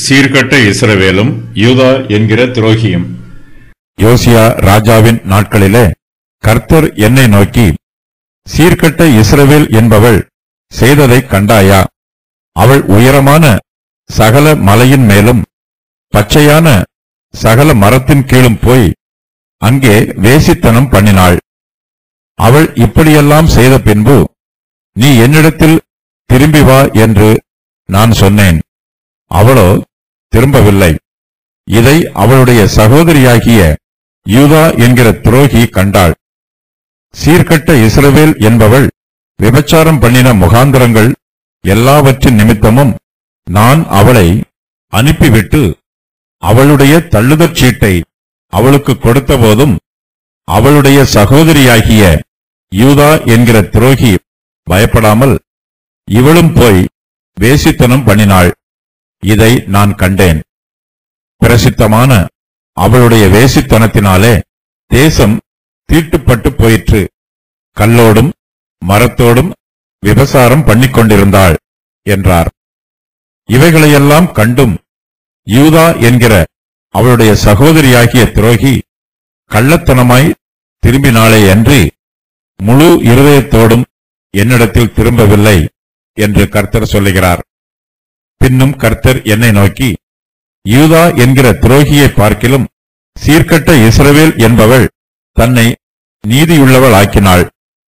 சீர்கட்ட இஸ்ரவேலும் யூதா என்கிற துரோகியும். யோசியா ராஜாவின் நாட்களிலே கர்த்தர் என்னை நோக்கி, சீர்கட்ட இஸ்ரவேல் என்பவள் செய்ததைக் கண்டாயா? அவள் உயரமான சகல மலையின் மேலும் பச்சையான சகல மரத்தின் கீழும் போய் அங்கே வேசித்தனம் பண்ணினாள். அவள் இப்படியெல்லாம் செய்த பின்பு நீ என்னிடத்தில் திரும்பி வா என்று நான் சொன்னேன். அவளோ திரும்பவில்லை. இதை அவளுடைய சகோதரியாகிய யூதா என்கிற துரோகி கண்டாள். சீர்கட்ட இஸ்ரவேல் என்பவள் விபச்சாரம் பண்ணின முகாந்திரங்கள் எல்லாவற்றின் நிமித்தமும் நான் அவளை அனுப்பிவிட்டு அவளுடைய தள்ளுதற் சீட்டை அவளுக்கு கொடுத்தபோதும் அவளுடைய சகோதரியாகிய யூதா என்கிற துரோகி பயப்படாமல் இவளும் போய் வேசித்தனம் பண்ணினாள். இதை நான் கண்டேன். பிரசித்தமான அவளுடைய வேசித்தனத்தினாலே தேசம் தீட்டுப்பட்டு போயிற்று. கல்லோடும் மரத்தோடும் விபசாரம் பண்ணிக்கொண்டிருந்தாள் என்றார். இவைகளையெல்லாம் கண்டும் யூதா என்கிற அவளுடைய சகோதரியாகிய துரோகி கள்ளத்தனமாய் திரும்பினாளே அன்றி முழு இருதயத்தோடும் என்னிடத்தில் திரும்பவில்லை என்று கர்த்தர் சொல்லுகிறார். பின்னும் கர்த்தர் என்னை நோக்கி, யூதா என்கிற துரோகியை பார்க்கிலும் சீர்கட்ட இஸ்ரவேல் என்பவள் தன்னை நீதியுள்ளவள் ஆக்கினாள்.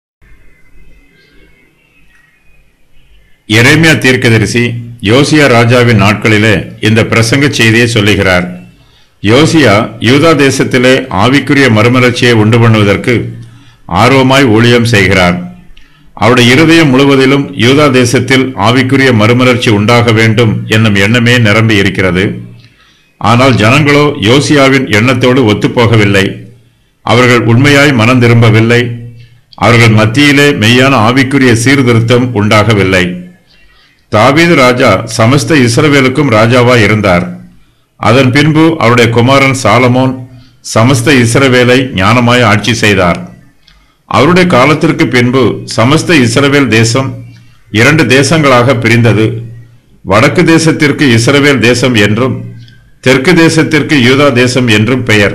எரேமியா தீர்க்கதரிசி யோசியா ராஜாவின் நாட்களிலே இந்த பிரசங்க செய்தியை சொல்லுகிறார். யோசியா யூதா தேசத்திலே ஆவிக்குரிய மறுமலர்ச்சியை உண்டு பண்ணுவதற்கு ஆர்வமாய் ஊழியம் செய்கிறார். அவருடைய இருதயம் முழுவதிலும் யூதா தேசத்தில் ஆவிக்குரிய மறுமலர்ச்சி உண்டாக வேண்டும் என்னும் எண்ணமே நிரம்பி இருக்கிறது. ஆனால் ஜனங்களோ யோசியாவின் எண்ணத்தோடு ஒத்துப்போகவில்லை. அவர்கள் உண்மையாய் மனம் திரும்பவில்லை. அவர்கள் மத்தியிலே மெய்யான ஆவிக்குரிய சீர்திருத்தம் உண்டாகவில்லை. தாவீது ராஜா சமஸ்த இஸ்ரவேலுக்கும் ராஜாவாய் இருந்தார். அதன் பின்பு அவருடைய குமாரன் சாலமோன் சமஸ்த இஸ்ரவேலை ஞானமாய் ஆட்சி செய்தார். அவருடைய காலத்திற்கு பின்பு சமஸ்த இஸ்ரவேல் தேசம் 2 தேசங்களாக பிரிந்தது. வடக்கு தேசத்திற்கு இஸ்ரவேல் தேசம் என்றும் தெற்கு தேசத்திற்கு யூதா தேசம் என்றும் பெயர்.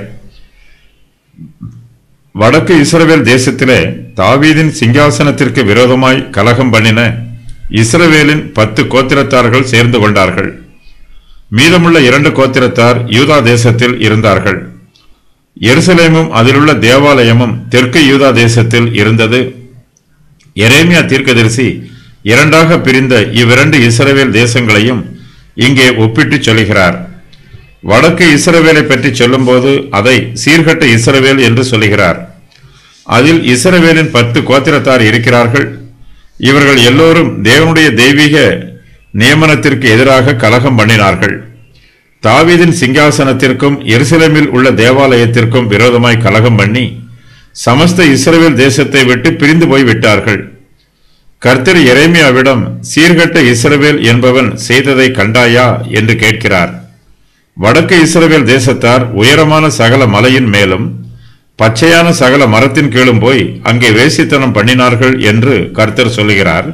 வடக்கு இஸ்ரவேல் தேசத்திலே தாவீதின் சிங்காசனத்திற்கு விரோதமாய் கலகம் பண்ணின இஸ்ரவேலின் 10 கோத்திரத்தார்கள் சேர்ந்து கொண்டார்கள். மீதமுள்ள 2 கோத்திரத்தார் யூதா தேசத்தில் இருந்தார்கள். எருசலேமும் அதிலுள்ள தேவாலயமும் தெற்கு யூதா தேசத்தில் இருந்தது. எரேமியா தீர்க்கதரிசி 2ஆக பிரிந்த இவ்விரண்டு இஸ்ரவேல் தேசங்களையும் இங்கே ஒப்பிட்டு சொல்கிறார். வடக்கு இஸ்ரவேலை பற்றி சொல்லும்போது அதை சீர்கட்ட இஸ்ரவேல் என்று சொல்லுகிறார். அதில் இஸ்ரவேலின் 10 கோத்திரத்தார் இருக்கிறார்கள். இவர்கள் எல்லோரும் தேவனுடைய தெய்வீக நியமனத்திற்கு எதிராக கலகம் பண்ணினார்கள். தாவீதின் சிங்காசனத்திற்கும் எருசலேமில் உள்ள தேவாலயத்திற்கும் விரோதமாய் கலகம் பண்ணி சமஸ்த இஸ்ரவேல் தேசத்தை விட்டு பிரிந்து போய் விட்டார்கள். கர்த்தர் எரேமியாவிடம் சீர்கட்ட இஸ்ரவேல் என்பவன் செய்ததை கண்டாயா என்று கேட்கிறார். வடக்கு இஸ்ரவேல் தேசத்தார் உயரமான சகல மலையின் மேலும் பச்சையான சகல மரத்தின் கீழும் போய் அங்கே வேசித்தனம் பண்ணினார்கள் என்று கர்த்தர் சொல்லுகிறார்.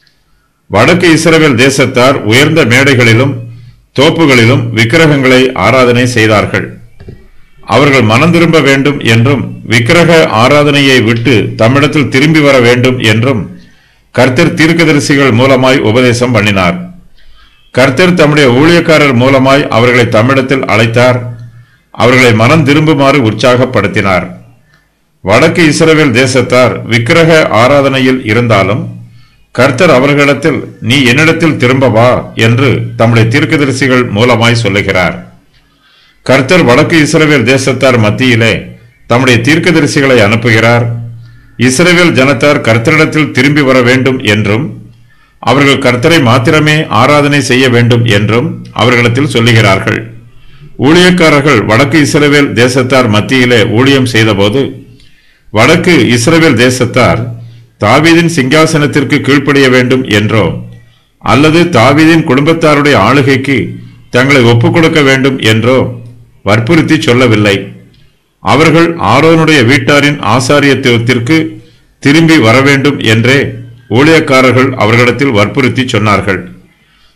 வடக்கு இஸ்ரவேல் தேசத்தார் உயர்ந்த மேடைகளிலும் தோப்புகளிலும் விக்கிரகங்களை ஆராதனை செய்தார்கள். அவர்கள் மனம் திரும்ப வேண்டும் என்றும் விக்கிரக ஆராதனையை விட்டு தம்மிடத்தில் திரும்பி வர வேண்டும் என்றும் கர்த்தர் தீர்க்கதரிசிகள் மூலமாய் உபதேசம் பண்ணினார். கர்த்தர் தம்முடைய ஊழியக்காரர் மூலமாய் அவர்களை தம்மிடத்தில் அழைத்தார். அவர்களை மனம் திரும்புமாறு உற்சாகப்படுத்தினார். வடக்கு இஸ்ரவேல் தேசத்தார் விக்கிரக ஆராதனையில் இருந்தாலும் கர்த்தர் அவர்களிடத்தில் நீ என்னிடத்தில் திரும்ப வா என்று தம்முடைய தீர்க்கதரிசிகள் மூலமாய் சொல்லுகிறார். கர்த்தர் வடக்கு இஸ்ரவேல் தேசத்தார் மத்தியிலே தம்முடைய தீர்க்கதரிசிகளை அனுப்புகிறார். இஸ்ரவேல் ஜனத்தார் கர்த்தரிடத்தில் திரும்பி வர வேண்டும் என்றும் அவர்கள் கர்த்தரை மாத்திரமே ஆராதனை செய்ய வேண்டும் என்றும் அவர்களிடத்தில் சொல்லுகிறார்கள். ஊழியக்காரர்கள் வடக்கு இஸ்ரவேல் தேசத்தார் மத்தியிலே ஊழியம் செய்தபோது வடக்கு இஸ்ரவேல் தேசத்தார் தாவீதின் சிங்காசனத்திற்கு கீழ்ப்படிய வேண்டும் என்றோ அல்லது தாவீதின் குடும்பத்தாருடைய ஆளுகைக்கு தங்களை ஒப்புக் கொடுக்க வேண்டும் என்றோ வற்புறுத்தி சொல்லவில்லை. அவர்கள் ஆரோனுடைய வீட்டாரின் ஆசாரியத்துவத்திற்கு திரும்பி வர வேண்டும் என்றே ஊழியக்காரர்கள் அவர்களிடத்தில் வற்புறுத்தி சொன்னார்கள்.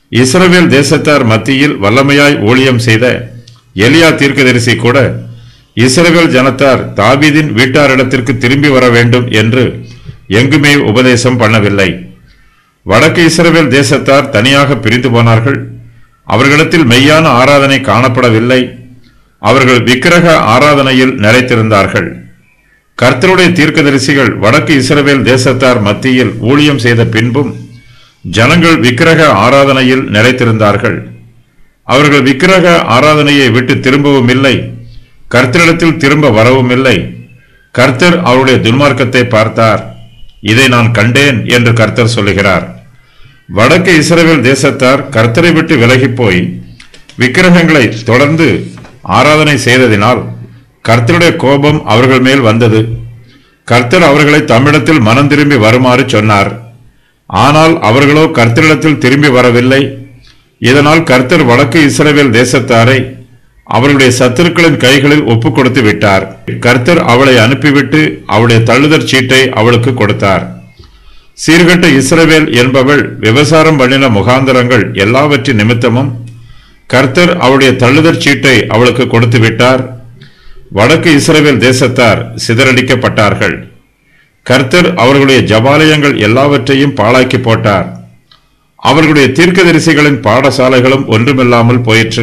இஸ்ரவேல் தேசத்தார் மத்தியில் வல்லமையாய் ஊழியம் செய்த எலியா தீர்க்கதரிசி கூட இஸ்ரவேல் ஜனத்தார் தாவீதின் வீட்டாரிடத்திற்கு திரும்பி வர வேண்டும் என்று எங்குமே உபதேசம் பண்ணவில்லை. வடக்கு இஸ்ரவேல் தேசத்தார் தனியாக பிரிந்து போனார்கள். அவர்களிடத்தில் மெய்யான ஆராதனை காணப்படவில்லை. அவர்கள் விக்கிரக ஆராதனையில் நிலைத்திருந்தார்கள். கர்த்தருடைய தீர்க்கதரிசிகள் வடக்கு இஸ்ரவேல் தேசத்தார் மத்தியில் ஊழியம் செய்த பின்பும் ஜனங்கள் விக்கிரக ஆராதனையில் நிலைத்திருந்தார்கள். அவர்கள் விக்கிரக ஆராதனையை விட்டு திரும்பவும் இல்லை, கர்த்தரிடத்தில் திரும்ப வரவும் இல்லை. கர்த்தர் அவருடைய துன்மார்க்கத்தை பார்த்தார். இதை நான் கண்டேன் என்று கர்த்தர் சொல்லுகிறார். வடக்கு இஸ்ரவேல் தேசத்தார் கர்த்தரை விட்டு விலகி போய் விக்கிரகங்களை தொடர்ந்து ஆராதனை செய்ததினால் கர்த்தருடைய கோபம் அவர்கள் மேல் வந்தது. கர்த்தர் அவர்களை தம்மிடத்தில் மனம் திரும்பி வருமாறு சொன்னார். ஆனால் அவர்களோ கர்த்தரிடத்தில் திரும்பி வரவில்லை. இதனால் கர்த்தர் வடக்கு இஸ்ரவேல் தேசத்தாரை அவர்களுடைய சத்துருக்களின் கைகளில் ஒப்புக் கொடுத்து விட்டார். கர்த்தர் அவளை அனுப்பிவிட்டு அவளுடைய தள்ளுதற் சீட்டை அவளுக்கு கொடுத்தார். சீர்கட்ட இஸ்ரவேல் என்பவள் விபசாரம் பண்ணின முகாந்தரங்கள் எல்லாவற்றின் நிமித்தமும் கர்த்தர் அவளுடைய தள்ளுதற் சீட்டை அவளுக்கு கொடுத்து விட்டார். வடக்கு இஸ்ரவேல் தேசத்தார் சிதறடிக்கப்பட்டார்கள். கர்த்தர் அவர்களுடைய ஜபாலயங்கள் எல்லாவற்றையும் பாழாக்கி போட்டார். அவர்களுடைய தீர்க்கதரிசிகளின் பாடசாலைகளும் ஒன்றுமில்லாமல் போயிற்று.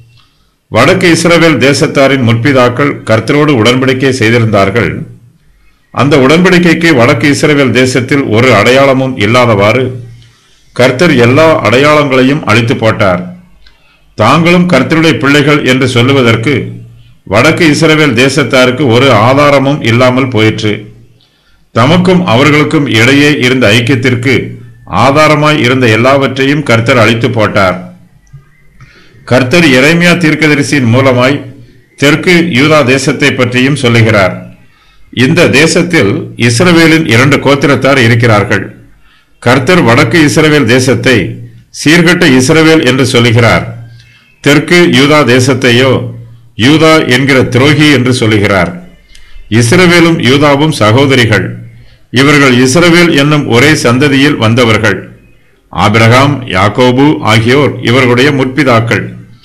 வடக்கு இஸ்ரவேல் தேசத்தாரின் முற்பிதாக்கள் கர்த்தரோடு உடன்படிக்கை செய்திருந்தார்கள். அந்த உடன்படிக்கைக்கு வடக்கு இஸ்ரவேல் தேசத்தில் ஒரு அடையாளமும் இல்லாதவாறு கர்த்தர் எல்லா அடையாளங்களையும் அழித்து போட்டார். தாங்களும் கர்த்தருடைய பிள்ளைகள் என்று சொல்லுவதற்கு வடக்கு இஸ்ரவேல் தேசத்தாருக்கு ஒரு ஆதாரமும் இல்லாமல் போயிற்று. தமக்கும் அவர்களுக்கும் இடையே இருந்த ஐக்கியத்திற்கு ஆதாரமாய் இருந்த எல்லாவற்றையும் கர்த்தர் அழித்து போட்டார். கர்த்தர் எரேமியா தீர்க்கதரிசியின் மூலமாய் தெற்கு யூதா தேசத்தை பற்றியும் சொல்லுகிறார். இந்த தேசத்தில் இஸ்ரவேலின் 2 கோத்திரத்தார் இருக்கிறார்கள். கர்த்தர் வடக்கு இஸ்ரவேல் தேசத்தை சீர்கட்ட இஸ்ரவேல் என்று சொல்லுகிறார். தெற்கு யூதா தேசத்தையோ யூதா என்கிற துரோகி என்று சொல்லுகிறார். இஸ்ரவேலும் யூதாவும் சகோதரிகள். இவர்கள் இஸ்ரவேல் என்னும் ஒரே சந்ததியில் வந்தவர்கள். ஆபிரகாம், யாக்கோபு ஆகியோர் இவர்களுடைய முற்பிதாக்கள்.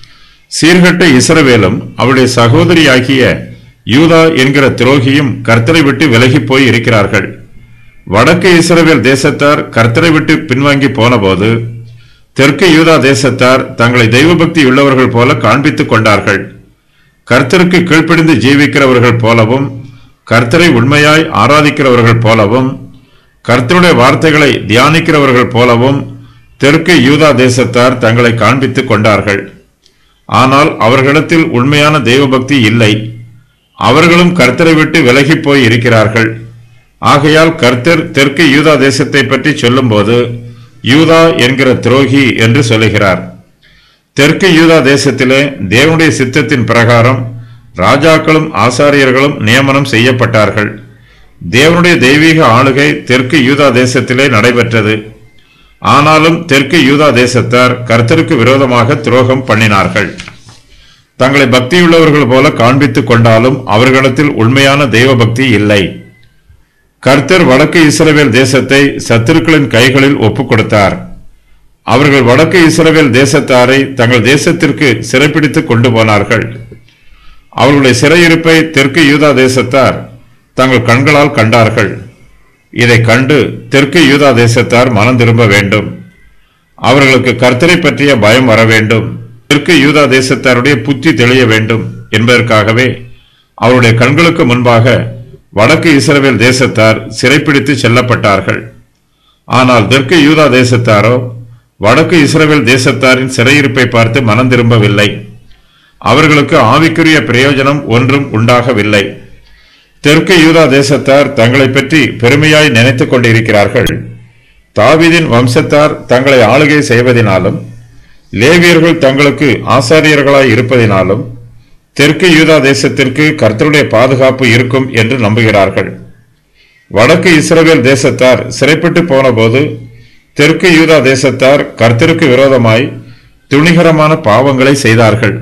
சீர்கட்ட இஸ்ரவேலும் அவருடைய சகோதரியாகிய யூதா என்கிற துரோகியும் கர்த்தரை விட்டு விலகி போய் இருக்கிறார்கள். வடக்கு இஸ்ரவேல் தேசத்தார் கர்த்தரை விட்டு பின்வாங்கி போனபோது தெற்கு யூதா தேசத்தார் தங்களை தெய்வபக்தி உள்ளவர்கள் போல காண்பித்துக் கொண்டார்கள். கர்த்தருக்கு கீழ்ப்படிந்து ஜீவிக்கிறவர்கள் போலவும் கர்த்தரை உண்மையாய் ஆராதிக்கிறவர்கள் போலவும் கர்த்தருடைய வார்த்தைகளை தியானிக்கிறவர்கள் போலவும் தெற்கு யூதா தேசத்தார் தங்களை காண்பித்துக் கொண்டார்கள். ஆனால் அவர்களிடத்தில் உண்மையான தெய்வபக்தி இல்லை. அவர்களும் கர்த்தரை விட்டு விலகி போய் இருக்கிறார்கள். ஆகையால் கர்த்தர் தெற்கு யூதா தேசத்தை பற்றி சொல்லும்போது யூதா என்கிற துரோகி என்று சொல்லுகிறார். தெற்கு யூதா தேசத்திலே தேவனுடைய சித்தத்தின் பிரகாரம் ராஜாக்களும் ஆசாரியர்களும் நியமனம் செய்யப்பட்டார்கள். தேவனுடைய தெய்வீக ஆளுகை தெற்கு யூதா தேசத்திலே நடைபெற்றது. ஆனாலும் தெற்கு யூதா தேசத்தார் கர்த்தருக்கு விரோதமாக துரோகம் பண்ணினார்கள். தங்களை பக்தியுள்ளவர்கள் போல காண்பித்துக் கொண்டாலும் அவர்களிடத்தில் உண்மையான தெய்வ பக்தி இல்லை. கர்த்தர் வடக்கு இஸ்ரவேல் தேசத்தை சத்துருக்களின் கைகளில் ஒப்புக் கொடுத்தார். அவர்கள் வடக்கு இஸ்ரவேல் தேசத்தாரை தங்கள் தேசத்திற்கு சிறைப்பிடித்துக் கொண்டு போனார்கள். அவர்களுடைய சிறையிருப்பை தெற்கு யூதா தேசத்தார் தங்கள் கண்களால் கண்டார்கள். இதை கண்டு தெற்கு யூதா தேசத்தார் மனம் திரும்ப வேண்டும். அவர்களுக்கு கர்த்தரை பற்றிய பயம் வர வேண்டும். தெற்கு யூதா தேசத்தாருடைய புத்தி தெளிய வேண்டும் என்பதற்காகவே அவருடைய கண்களுக்கு முன்பாக வடக்கு இஸ்ரவேல் தேசத்தார் சிறைப்பிடித்து செல்லப்பட்டார்கள். ஆனால் தெற்கு யூதா தேசத்தாரோ வடக்கு இஸ்ரவேல் தேசத்தாரின் சிறையிருப்பை பார்த்து மனம் திரும்பவில்லை. அவர்களுக்கு ஆவிக்குரிய பிரயோஜனம் ஒன்றும் உண்டாகவில்லை. தெற்கு யூதா தேசத்தார் தங்களை பற்றி பெருமையாய் நினைத்துக் கொண்டிருக்கிறார்கள். தாவீதின் வம்சத்தார் தங்களை ஆளுகை செய்வதினாலும் லேவியர்கள் தங்களுக்கு ஆசாரியர்களாய் இருப்பதினாலும் தெற்கு யூதா தேசத்திற்கு கர்த்தருடைய பாதுகாப்பு இருக்கும் என்று நம்புகிறார்கள். வடக்கு இஸ்ரவேல் தேசத்தார் சிறைப்பட்டு போன போது தெற்கு யூதா தேசத்தார் கர்த்தருக்கு விரோதமாய் துணிகரமான பாவங்களை செய்தார்கள்.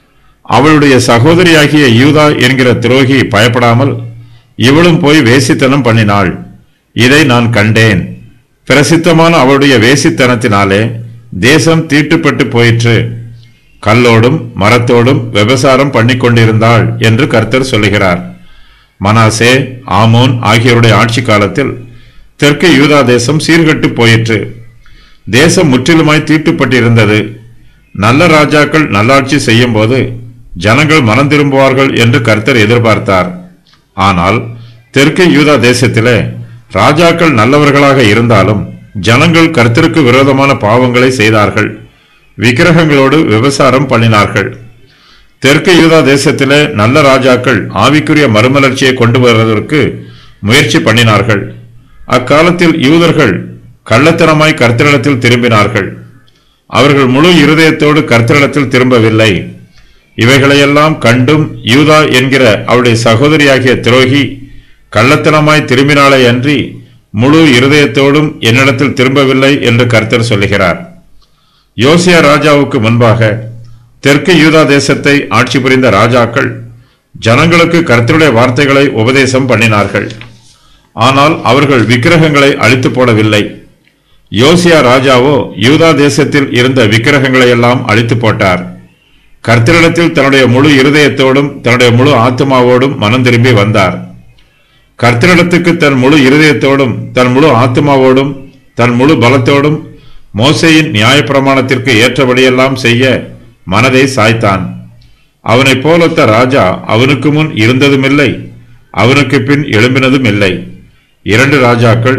அவளுடைய சகோதரியாகிய யூதா என்கிற துரோகி பயப்படாமல் இவளும் போய் வேசித்தனம் பண்ணினாள். இதை நான் கண்டேன். பிரசித்தமான அவளுடைய வேசித்தனத்தினாலே தேசம் தீட்டுப்பட்டு போயிற்று, கல்லோடும் மரத்தோடும் விபசாரம் பண்ணிக்கொண்டிருந்தாள் என்று கர்த்தர் சொல்லுகிறார். மனாசே, ஆமோன் ஆகியோருடைய ஆட்சி காலத்தில் தெற்கு யூதா தேசம் சீர்கட்டு போயிற்று. தேசம் முற்றிலுமாய் தீட்டுப்பட்டிருந்தது. நல்ல ராஜாக்கள் நல்லாட்சி செய்யும் போது ஜனங்கள் மனம் திரும்புவார்கள் என்று கர்த்தர் எதிர்பார்த்தார். ஆனால் தெற்கு யூதா தேசத்திலே ராஜாக்கள் நல்லவர்களாக இருந்தாலும் ஜனங்கள் கர்த்தருக்கு விரோதமான பாவங்களை செய்தார்கள், விக்கிரகங்களோடு விபசாரம் பண்ணினார்கள். தெற்கு யூதா தேசத்திலே நல்ல ராஜாக்கள் ஆவிக்குரிய மறுமலர்ச்சியை கொண்டு வருவதற்கு முயற்சி பண்ணினார்கள். அக்காலத்தில் யூதர்கள் கள்ளத்தனமாய் கர்த்தரிடத்தில் திரும்பினார்கள். அவர்கள் முழு இருதயத்தோடு கர்த்தரிடத்தில் திரும்பவில்லை. இவைகளையெல்லாம் கண்டும் யூதா என்கிற அவருடைய சகோதரியாகிய துரோகி கள்ளத்தனமாய் திரும்பினாலே அன்றி முழு இருதயத்தோடும் என்னிடத்தில் திரும்பவில்லை என்று கர்த்தர் சொல்லுகிறார். யோசியா ராஜாவுக்கு முன்பாக தெற்கு யூதா தேசத்தை ஆட்சி புரிந்த ராஜாக்கள் ஜனங்களுக்கு கர்த்தருடைய வார்த்தைகளை உபதேசம் பண்ணினார்கள். ஆனால் அவர்கள் விக்கிரகங்களை அழித்து போடவில்லை. யோசியா ராஜாவோ யூதா தேசத்தில் இருந்த விக்கிரகங்களை எல்லாம் அழித்து போட்டார். கர்த்தரிடத்தில் தன்னுடைய முழு இருதயத்தோடும் தன்னுடைய முழு ஆத்மாவோடும் மனம் திரும்பி வந்தார். கர்த்தரிடத்துக்கு தன் முழு இருதயத்தோடும் தன் முழு ஆத்மாவோடும் தன் முழு பலத்தோடும் மோசேயின் நியாயப்பிரமாணத்திற்கு ஏற்றபடியெல்லாம் செய்ய மனதை சாய்த்தான். அவனைப் போலொத்த ராஜா அவனுக்கு முன் இருந்ததுமில்லை, அவனுக்கு பின் எழும்பினதும் இல்லை. 2 ராஜாக்கள்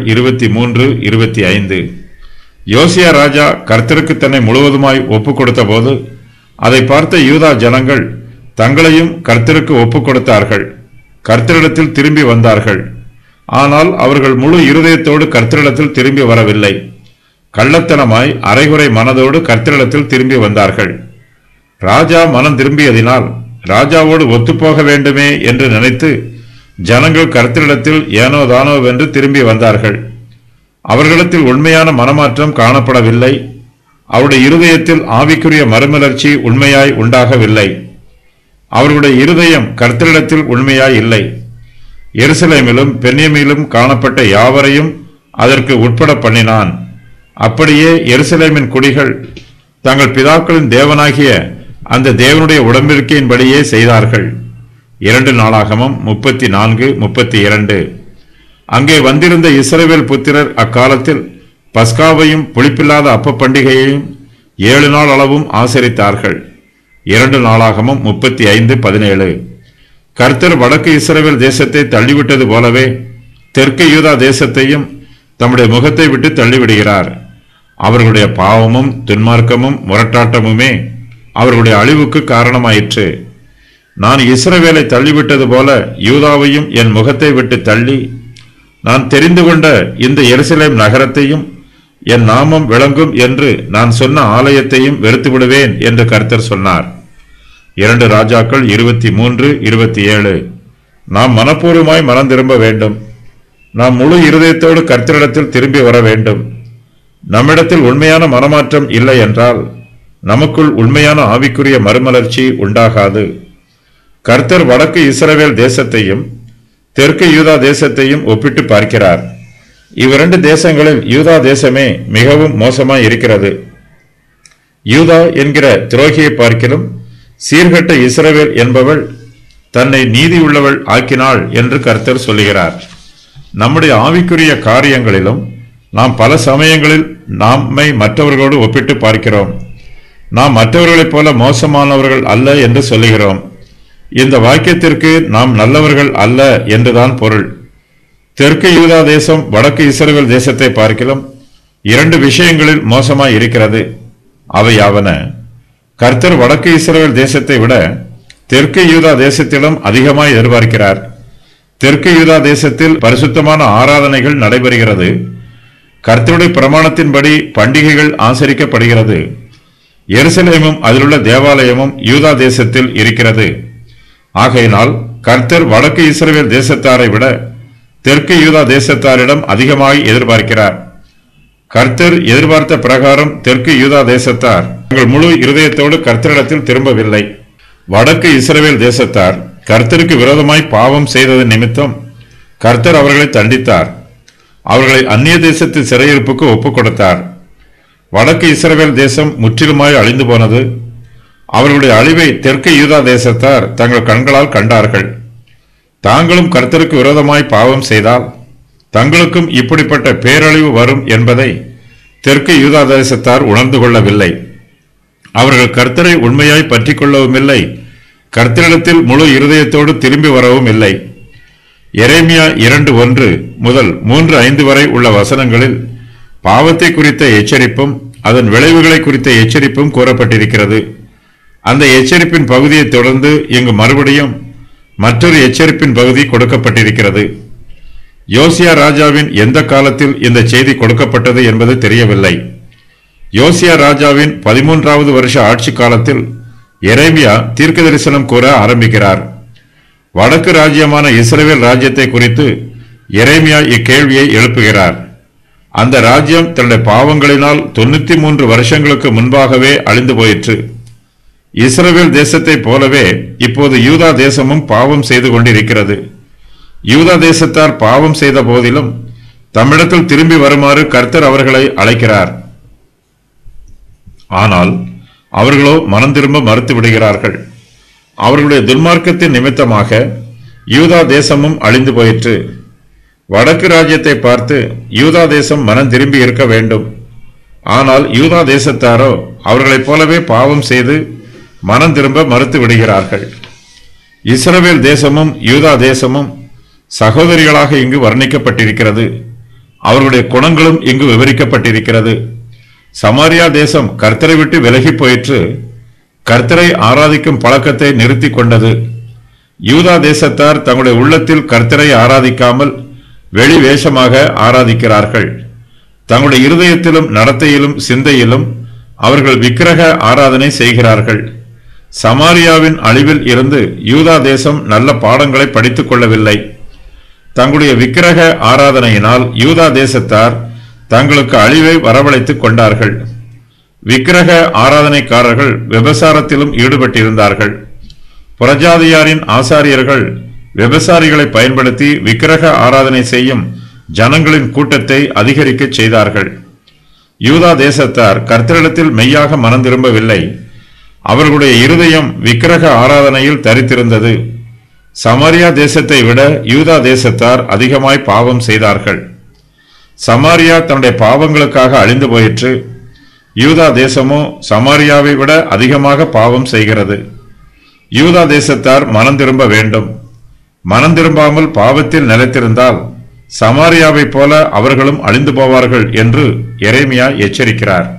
23-25. யோசியா ராஜா கர்த்தருக்கு தன்னை முழுவதுமாய் ஒப்புக் கொடுத்த போது அதை பார்த்த யூதா ஜனங்கள் தங்களையும் கர்த்தருக்கு ஒப்புக் கொடுத்தார்கள், கர்த்தரிடத்தில் திரும்பி வந்தார்கள். ஆனால் அவர்கள் முழு இருதயத்தோடு கர்த்தரிடத்தில் திரும்பி வரவில்லை. கள்ளத்தனமாய் அரைகுறை மனதோடு கர்த்தரிடத்தில் திரும்பி வந்தார்கள். ராஜா மனம் திரும்பியதினால் ராஜாவோடு ஒத்துப்போக வேண்டுமே என்று நினைத்து ஜனங்கள் கர்த்தரிடத்தில் ஏனோ தானோவென்று திரும்பி வந்தார்கள். அவர்களிடத்தில் உண்மையான மனமாற்றம் காணப்படவில்லை. அவருடைய இருதயத்தில் ஆவிக்குரிய மறுமலர்ச்சி உண்மையாய் உண்டாகவில்லை. அவர்களுடைய இருதயம் கர்த்தரிடத்தில் உண்மையாய் இல்லை. எருசலேமிலும் பென்யமீனிலும் காணப்பட்ட யாவரையும் அதற்கு உட்பட பண்ணினான். அப்படியே எருசலேமின் குடிகள் தங்கள் பிதாக்களின் தேவனாகிய அந்த தேவனுடைய உடன்படிக்கையின்படியே செய்தார்கள். 2 நாளாகமம் 34-32. அங்கே வந்திருந்த இஸ்ரவேல் புத்திரர் அக்காலத்தில் பஸ்காவையும் புளிப்பில்லாத அப்ப பண்டிகையையும் 7 நாள் அளவும் ஆசரித்தார்கள். 2 நாளாகமம் 35-17. கர்த்தர் வடக்கு இஸ்ரவேல் தேசத்தை தள்ளிவிட்டது போலவே தெற்கு யூதா தேசத்தையும் தம்முடைய முகத்தை விட்டு தள்ளிவிடுகிறார். அவர்களுடைய பாவமும் துன்மார்க்கமும் முரட்டாட்டமுமே அவர்களுடைய அழிவுக்கு காரணமாயிற்று. நான் இஸ்ரவேலை தள்ளிவிட்டது போல யூதாவையும் என் முகத்தை விட்டு தள்ளி நான் தெரிந்து கொண்ட இந்த எருசலேம் நகரத்தையும் என் நாமம் விளங்கும் என்று நான் சொன்ன ஆலயத்தையும் வெறுத்து விடுவேன் என்று கர்த்தர் சொன்னார். 2 ராஜாக்கள் 23-27. நாம் மனப்பூர்வமாய் மனம் திரும்ப வேண்டும். நாம் முழு இருதயத்தோடு கர்த்தரிடத்தில் திரும்பி வர வேண்டும். நம்மிடத்தில் உண்மையான மனமாற்றம் இல்லை என்றால் நமக்குள் உண்மையான ஆவிக்குரிய மறுமலர்ச்சி உண்டாகாது. கர்த்தர் வடக்கு இஸ்ரவேல் தேசத்தையும் தெற்கு யூதா தேசத்தையும் ஒப்பிட்டு பார்க்கிறார். இவ்விரண்டு தேசங்களில் யூதா தேசமே மிகவும் மோசமாய் இருக்கிறது. யூதா என்கிற துரோகியை பார்க்கிலும் சீர்கட்ட இஸ்ரவேல் என்பவள் தன்னை நீதியுள்ளவள் ஆக்கினாள் என்று கர்த்தர் சொல்லுகிறார். நம்முடைய ஆவிக்குரிய காரியங்களிலும் நாம் பல சமயங்களில் நம்மை மற்றவர்களோடு ஒப்பிட்டு பார்க்கிறோம். நாம் மற்றவர்களைப் போல மோசமானவர்கள் அல்ல என்று சொல்லுகிறோம். இந்த வாக்கியத்திற்கு நாம் நல்லவர்கள் அல்ல என்றுதான் பொருள். தெற்கு யூதா தேசம் வடக்கு இஸ்ரவேல் தேசத்தை பார்க்கிலும் 2 விஷயங்களில் மோசமாய் இருக்கிறது. அவை யாவன? கர்த்தர் வடக்கு இஸ்ரவேல் தேசத்தை விட தெற்கு யூதா தேசத்திலும் அதிகமாய் எதிர்பார்க்கிறார். தெற்கு யூதா தேசத்தில் பரிசுத்தமான ஆராதனைகள் நடைபெறுகிறது. கர்த்தருடைய பிரமாணத்தின்படி பண்டிகைகள் ஆசரிக்கப்படுகிறது. எருசலேமும் அதிலுள்ள தேவாலயமும் யூதா தேசத்தில் இருக்கிறது. ஆகையினால் கர்த்தர் வடக்கு இஸ்ரவேல் தேசத்தாரை விட தெற்கு யூதா தேசத்தாரிடம் அதிகமாய் எதிர்பார்க்கிறார். கர்த்தர் எதிர்பார்த்த பிரகாரம் தெற்கு யூதா தேசத்தார் தங்கள் முழு இருதயத்தோடு கர்த்தரிடத்தில் திரும்பவில்லை. வடக்கு இஸ்ரவேல் தேசத்தார் கர்த்தருக்கு விரோதமாய் பாவம் செய்தது நிமித்தம் கர்த்தர் அவர்களை தண்டித்தார். அவர்களை அந்நிய தேசத்து சிறையிருப்புக்கு ஒப்புக் கொடுத்தார். வடக்கு இஸ்ரவேல் தேசம் முற்றிலுமாய் அழிந்து போனது. அவர்களுடைய அழிவை தெற்கு யூதா தேசத்தார் தங்கள் கண்களால் கண்டார்கள். தாங்களும் கர்த்தருக்கு விரோதமாய் பாவம் செய்தால் தங்களுக்கும் இப்படிப்பட்ட பேரழிவு வரும் என்பதை தெற்கு யூதா தேசத்தார் உணர்ந்து கொள்ளவில்லை. அவர்கள் கர்த்தரை உண்மையாய் பற்றி கொள்ளவும் இல்லை, கர்த்தரிடத்தில் முழு இருதயத்தோடு திரும்பி வரவும் இல்லை. எரேமியா 2:1 முதல் 3:5 வரை உள்ள வசனங்களில் பாவத்தை குறித்த எச்சரிப்பும் அதன் விளைவுகளை குறித்த எச்சரிப்பும் கூறப்பட்டிருக்கிறது. அந்த எச்சரிப்பின் பகுதியை தொடர்ந்து இங்கு மறுபடியும் மற்றொரு எச்சரிப்பின் பகுதி கொடுக்கப்பட்டிருக்கிறது. யோசியா ராஜாவின் எந்த காலத்தில் இந்த செய்தி கொடுக்கப்பட்டது என்பது தெரியவில்லை. யோசியா ராஜாவின் 13வது வருஷ ஆட்சி காலத்தில் எரேமியா தீர்க்க தரிசனம் கூற ஆரம்பிக்கிறார். வடக்கு ராஜ்யமான இஸ்ரவேல் ராஜ்யத்தை குறித்து எரேமியா இக்கேள்வியை எழுப்புகிறார். அந்த ராஜ்யம் தன்னுடைய பாவங்களினால் 93 வருஷங்களுக்கு முன்பாகவே அழிந்து போயிற்று. இஸ்ரவேல் தேசத்தை போலவே இப்போது யூதா தேசமும் பாவம் செய்து கொண்டிருக்கிறது. யூதா தேசத்தார் பாவம் செய்த போதிலும் தம்மிடத்தில் திரும்பி வருமாறு கர்த்தர் அவர்களை அழைக்கிறார். ஆனால் அவர்களோ மனம் திரும்ப மறுத்து விடுகிறார்கள். அவர்களுடைய துன்மார்க்கத்தின் நிமித்தமாக யூதா தேசமும் அழிந்து போயிற்று. வடக்கு ராஜ்யத்தை பார்த்து யூதா தேசம் மனம் திரும்பி இருக்க வேண்டும். ஆனால் யூதா தேசத்தாரோ அவர்களைப் போலவே பாவம் செய்து மனம் திரும்ப மறுத்து விடுகிறார்கள். இஸ்ரவேல் தேசமும் யூதா தேசமும் சகோதரிகளாக இங்கு வர்ணிக்கப்பட்டிருக்கிறது. அவர்களுடைய குணங்களும் இங்கு விவரிக்கப்பட்டிருக்கிறது. சமாரியா தேசம் கர்த்தரை விட்டு விலகி போயிற்று. கர்த்தரை ஆராதிக்கும் பழக்கத்தை நிறுத்தி கொண்டது. யூதா தேசத்தார் தங்களுடைய உள்ளத்தில் கர்த்தரை ஆராதிக்காமல் வெளி வேஷமாக ஆராதிக்கிறார்கள். தங்களுடைய இருதயத்திலும் நடத்தையிலும் சிந்தையிலும் அவர்கள் விக்கிரக ஆராதனை செய்கிறார்கள். சமாரியாவின் அழிவில் இருந்து யூதா தேசம் நல்ல பாடங்களை படித்துக் கொள்ளவில்லை. தங்களுடைய விக்கிரக ஆராதனையினால் யூதா தேசத்தார் தங்களுக்கு அழிவை வரவழைத்துக் கொண்டார்கள். விக்கிரக ஆராதனைக்காரர்கள் விபசாரத்திலும் ஈடுபட்டிருந்தார்கள். புறஜாதியாரின் ஆசாரியர்கள் விபசாரிகளை பயன்படுத்தி விக்கிரக ஆராதனை செய்யும் ஜனங்களின் கூட்டத்தை அதிகரிக்க செய்தார்கள். யூதா தேசத்தார் கர்த்தரிடத்தில் மெய்யாக மனம் திரும்பவில்லை. அவர்களுடைய இருதயம் விக்கிரக ஆராதனையில் தரித்திருந்தது. சமாரியா தேசத்தை விட யூதா தேசத்தார் அதிகமாய் பாவம் செய்தார்கள். சமாரியா தன்னுடைய பாவங்களுக்காக அழிந்து போயிற்று. யூதா தேசமோ சமாரியாவை விட அதிகமாக பாவம் செய்கிறது. யூதா தேசத்தார் மனம் திரும்ப வேண்டும். மனம் திரும்பாமல் பாவத்தில் நிலைத்திருந்தால் சமாரியாவைப் போல அவர்களும் அழிந்து போவார்கள் என்று எரேமியா எச்சரிக்கிறார்.